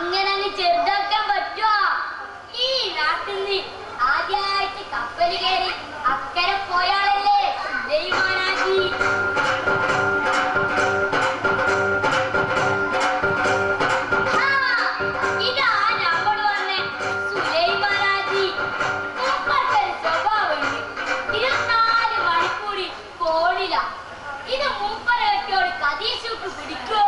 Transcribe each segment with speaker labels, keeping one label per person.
Speaker 1: അങ്ങനെ അങ്ങ് ചെറുതാക്കാൻ പറ്റുമോ? ഈ നാട്ടിൽ നിന്ന് ആദ്യമായിട്ട് കപ്പൽ കയറി അക്കരെ പോയാളല്ലേ സുലൈമാനാജി. ഇതാ നമ്മൾ പറഞ്ഞ സുലൈമാനാജി. മൂപ്പർക്കൊരു സ്വഭാവമുണ്ട്. 24 മണിക്കൂർ ഫോണില. ഇത് മൂപ്പരെ കെട്ടിയോട് കദീശുക്ക് പിടിക്കോ?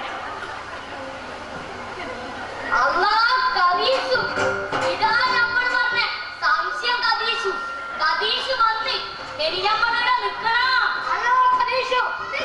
Speaker 1: അല്ലാ കദീശു. ഇതാ നമ്മൾ പറഞ്ഞ സംശയം കദീശു. കദീശു വന്ന് പെരിയമ്മയുടെ നിക്കണം. ഹലോ കദീശു.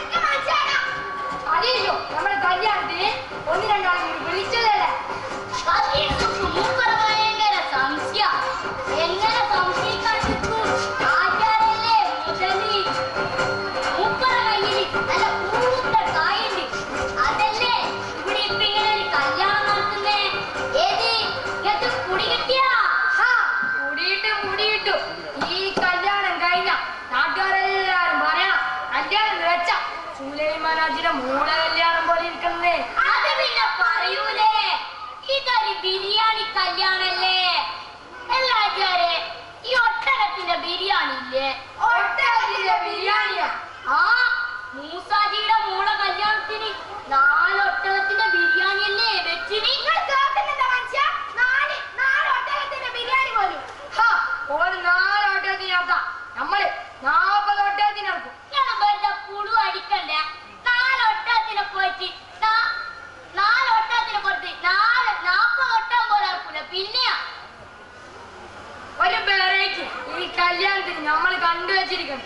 Speaker 1: കദീശു നമ്മുടെ കല്യാണത്തിന് 1-2 ആളുകൾ വിളിച്ചതല്ലേ? കദീശുക്ക് മൂപ്പർ ഭയങ്കര സംശയ. എങ്ങനെ സംശയിക്കാൻ നിൽക്കും? ആചാരല്ലേ മുതലി. മൂപ്പറ കയ്യിൽ നല്ല കൂട്ട കായുണ്ട്. അതല്ലേ ഇവിടെ ഇപ്പൊ ഇങ്ങനെ ഒരു കല്യാണം നടത്തുന്നേ. ഏത് ഇങ്ങനത്തെ കുടി കിട്ടിയാ? കുടിയിട്ടു. ഈ കല്യാണം കഴിഞ്ഞ നാട്ടുകാരെല്ലാരും പറയണം കല്യാണം വെച്ച സുലൈമാനാജിയുടെ മോളെ കല്യാണം പോലെ ഇരിക്കുന്നേ. അത് പിന്നെ പറയൂലേ, ഇതൊരു ബിരിയാണി കല്യാണല്ലേ. എല്ലാചാരെ ഈ ഒട്ടകത്തിന്റെ ബിരിയാണി ഇല്ലേ? ഒട്ടകത്തിന്റെ ബിരിയാണിയാ? ആ മൂസാജിയുടെ മോളെ കല്യാണത്തിന് 4 ഒട്ടകത്തിന്റെ ബിരിയാണി അല്ലേ വെച്ചിന്? 4 ഒട്ടകത്തിന്റെ ബിരിയാണി പോലും. 4 ഒട്ടകത്തിനാക്കാം. നമ്മള് 40 ഒട്ടകത്തിനാക്കും. ഞാൻ വെറുതെ പുളു അടിക്കണ്ടേ. 4 ഒട്ടകത്തിനെ പോയിട്ട് 4 ഒട്ടകത്തിനെ പുറത്ത് 40 ഒട്ടകം പോലെ ഇറക്കൂല. പിന്നെയാ ഒരു വെറൈറ്റി ഈ കല്യാണത്തിന് നമ്മൾ കണ്ടുവച്ചിരിക്കണം.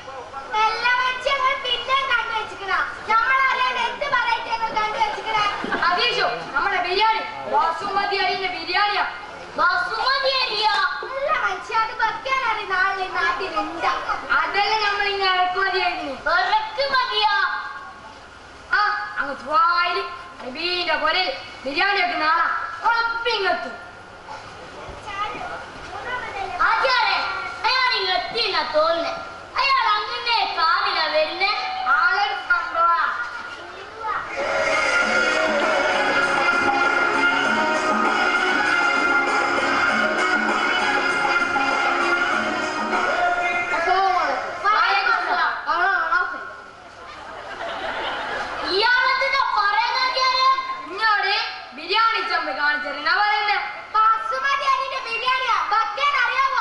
Speaker 1: അതീശോ നമ്മുടെ ബിരിയാണി ബസുമതി അരിന്റെ ബിരിയാണിയാ. ബസുമതി അരിയാ? അതല്ലേ നമ്മൾ ഇങ്ങനെ ഇറക്കുമതി ഇറക്കുമതിയാ? ആ അങ്ങ് വായില് അബീന്റെ പോലെ ബിരിയാണി ഒക്കെ നാളെ ഉറപ്പിങ്ങെത്തും. ആചാരെ അയാൾ ഇങ്ങെത്തിന്നാ തോന്നുന്നേ. അയാൾ അങ്ങനെ കാറില വരുന്നേ. ആളൊരു സംഭവാ. ഇയാളെന്തിനാ പറയുന്നത്? ഇന്നോട് ബിരിയാണി ചമ്പ് കാണിച്ചറിയാ പറയുന്നേ. ബസുമതി അരിന്റെ ബിരിയാണിയാ വെക്കാൻ അറിയാവോ?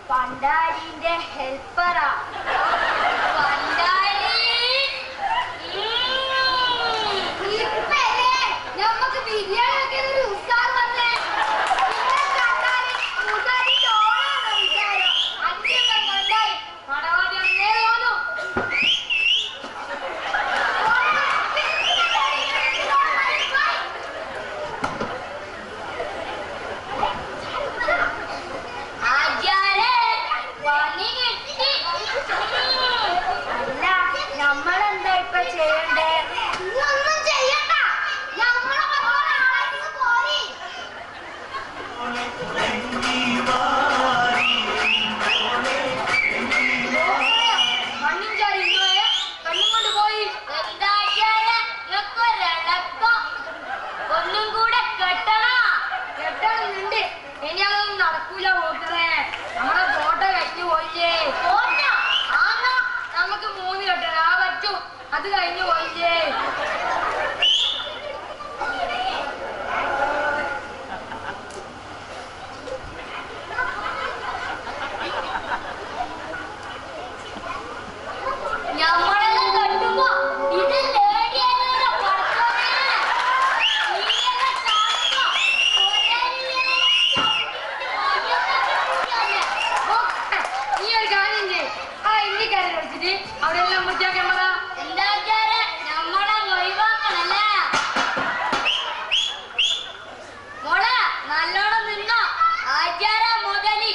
Speaker 1: പണ്ടാരിന്റെ ഹെൽപ്പറാ. പണ്ടാരി നമുക്ക് ബിരിയാണി ഒക്കെ ഒരു ഉത്സാഹം വന്നേ. അത് കഴിഞ്ഞു പോയില്ലേ? ഞമ്മളെല്ലാം കണ്ടുമ്പോ ഇത് നീ ഒരു കാര്യം ചെയ്യും. ആ ഇന്ത്യക്കാരെ വിളിച്ചിട്ട് അവിടെ എല്ലാം മുറിച്ചാക്കാൻ പറ. നല്ലോണം നിന്നോ ആചാര മുതലി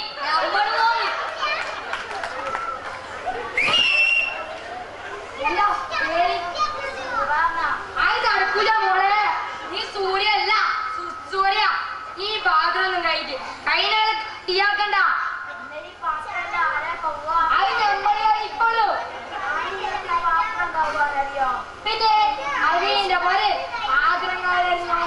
Speaker 1: നടക്കൂല മോളെ. നീ സൂര്യല്ല സൂര്യ. ഈ പാത്രമൊന്നും കഴിച്ച് കൈനാളെ തീയാക്കണ്ട. അത് നമ്മളിപ്പോഴും പിന്നെ അരിന്റെ പോലെ പാത്രങ്ങളെല്ലാം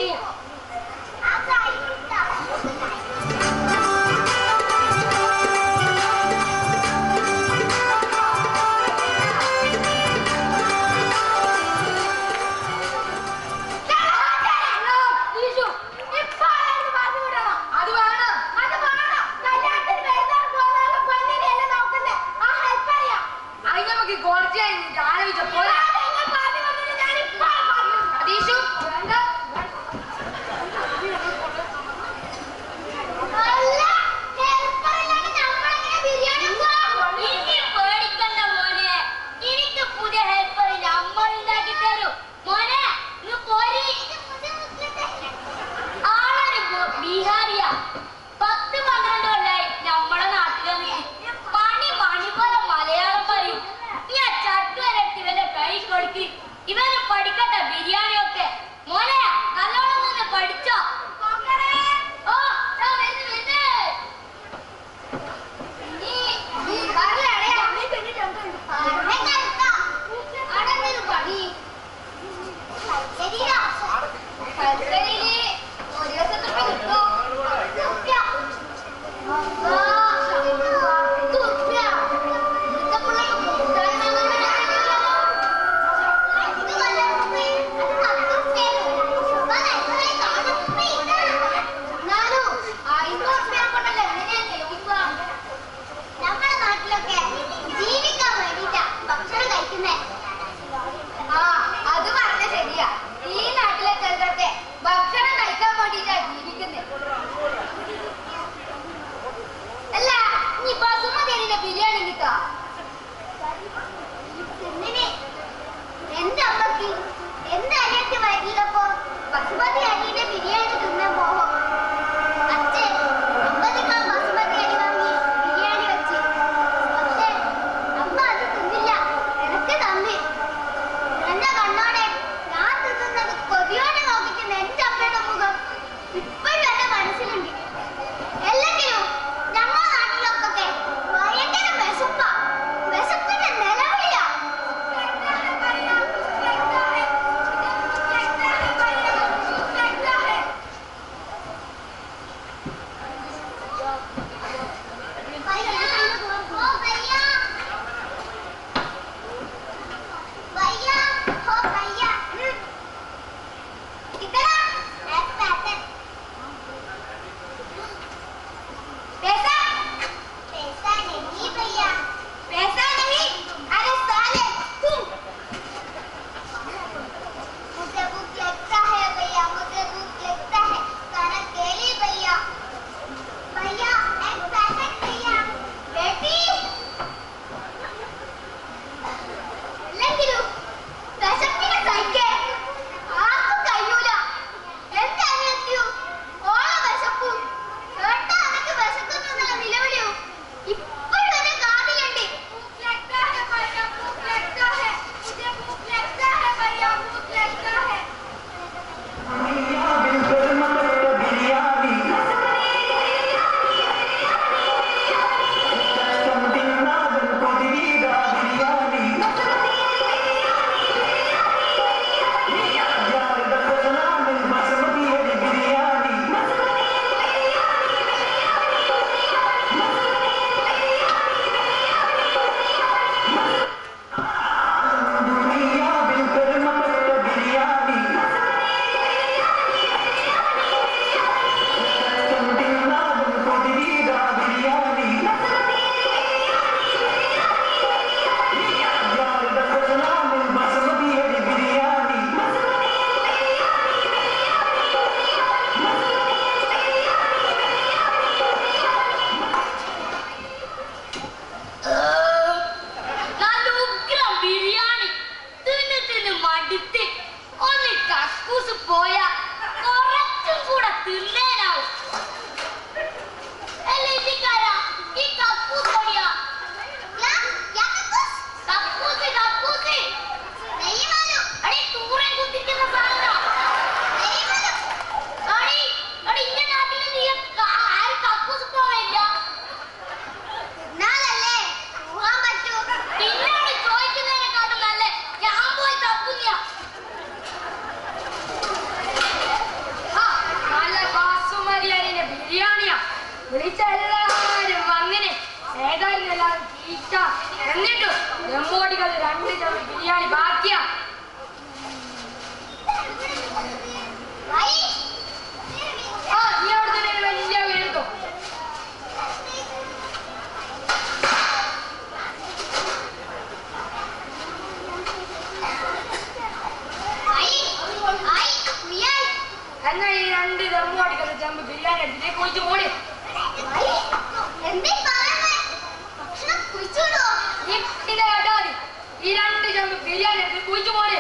Speaker 1: ഇവന് പഠിക്കട്ടെ ബിരിയാണി ഒക്കെ. മോനെ നല്ലോണം നിന്ന് പഠിച്ചോ. മനസ്സിലുണ്ട്. എല്ലാത്തിനും ഞങ്ങളുടെ നാട്ടിലൊക്കെ ഭയങ്കര വിശപ്പാ. എന്നിട്ടും നെമ്മോടികൾ 2 ചവി ബിരിയാണി ബാക്കിയാ. നീ അവിടെ തന്നെ വലിയ വീഴ്ത്തോ. എന്നാ ഈ 2 നെമ്മോടികൾ ചെമ്പ് ബിരിയാണി എടുത്തിട്ട് കുഴിച്ചു പോടി. ഈ 2 ചെമ്പ് ബിരിയാണി എടുത്ത് കുഴിച്ചു പോടി.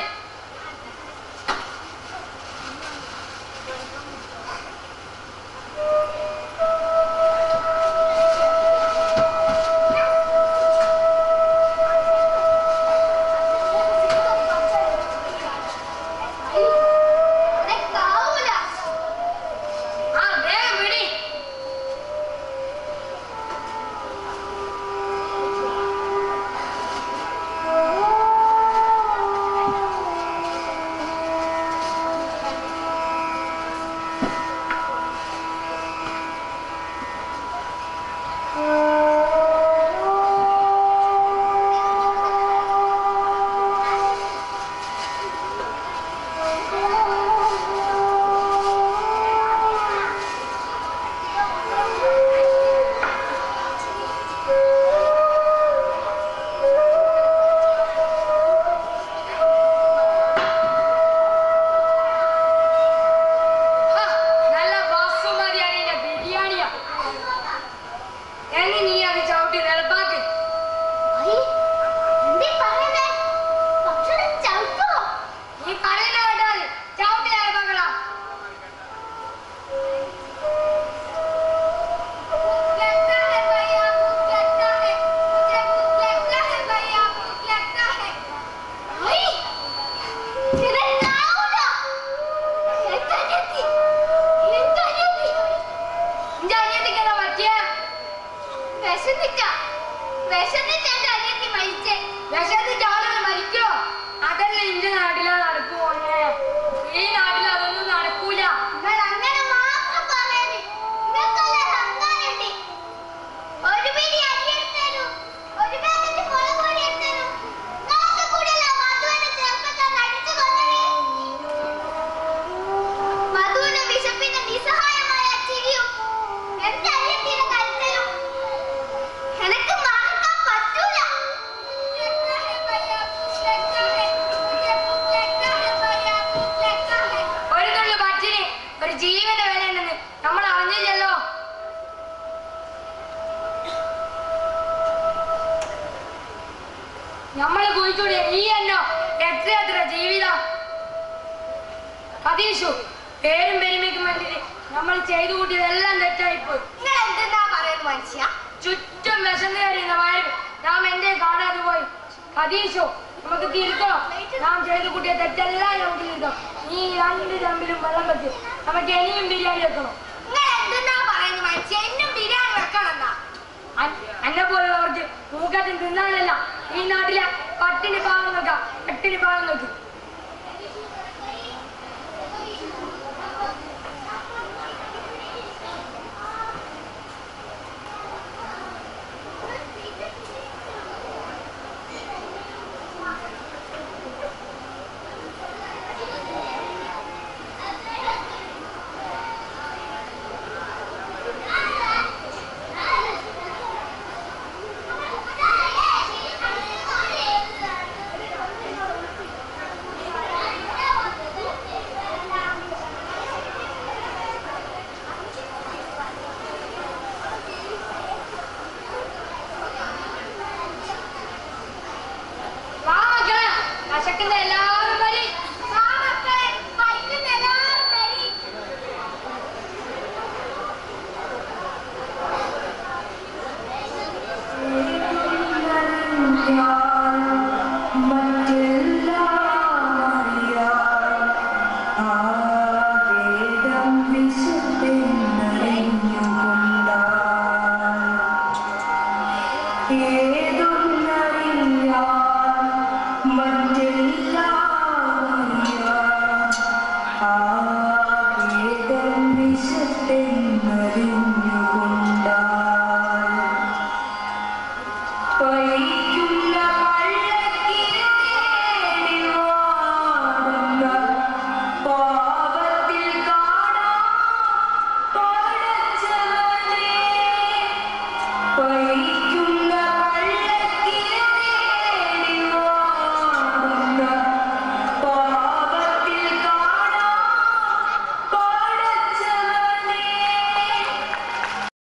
Speaker 1: നമ്മള് കുഴിച്ചൂടെ നീ എന്നോ എത്ര ജീവിതം. അതീഷു പേരും പെരുമയ്ക്കും വേണ്ടിട്ട് നമ്മൾ ചെയ്തു കൂട്ടിയതെല്ലാം തെറ്റായിപ്പോയി. ചുറ്റും വിശന്ന് കയറിയുന്ന വയറ് നാം എന്റെ കാണാതെ പോയി. അതീഷു നമുക്ക് തിരുത്തണം. നാം ചെയ്തു കൂട്ടിയ തെറ്റെല്ലാം നമുക്ക് തിരുത്തണം. നീ 2 ചമ്പിലും വെള്ളം വെച്ച് നമുക്ക് ഇനിയും ബിരിയാണി വെക്കണം. എന്നെ പോലുള്ളവർക്ക് മൂക്കറ്റും തിന്നാനല്ല ഈ നാട്ടിലെ പട്ടിണി പാവങ്ങൾക്ക്
Speaker 2: Yeah.